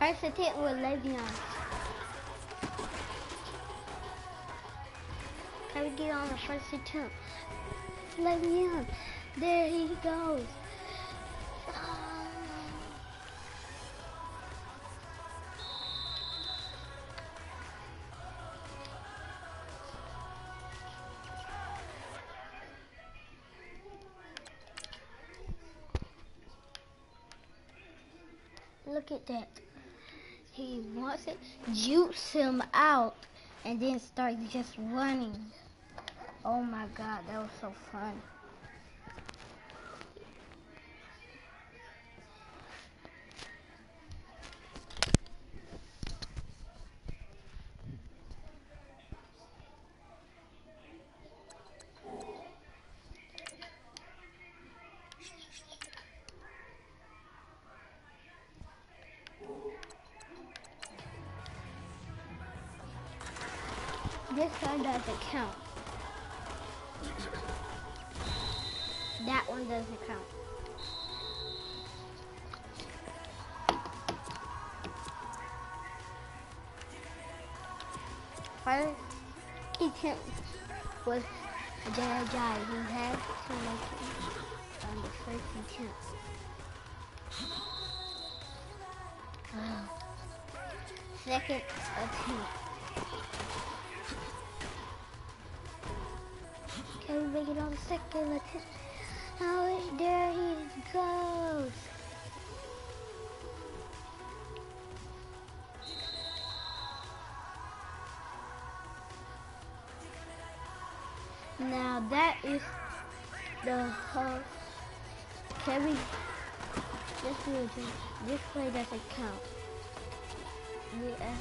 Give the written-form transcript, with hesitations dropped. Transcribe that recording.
First attempt with Le'Veon. Can we get on the first attempt? Le'Veon. There he goes. Look at that. He wants it, jukes him out, and then starts just running. Oh my God, that was so fun. This one doesn't count. That one doesn't count. First attempt was ajayi. He had to make it on the first attempt. Second attempt. Can we make it on the second attempt? Oh, there he goes. Now that is the whole. Can we? Let's do it. This play doesn't count. Yeah.